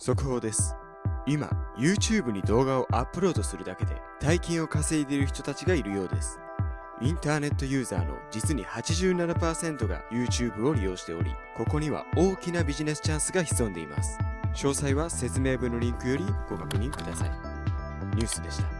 速報です。今、YouTube に動画をアップロードするだけで大金を稼いでいる人たちがいるようです。インターネットユーザーの実に 87% が YouTube を利用しており、ここには大きなビジネスチャンスが潜んでいます。詳細は説明文のリンクよりご確認ください。ニュースでした。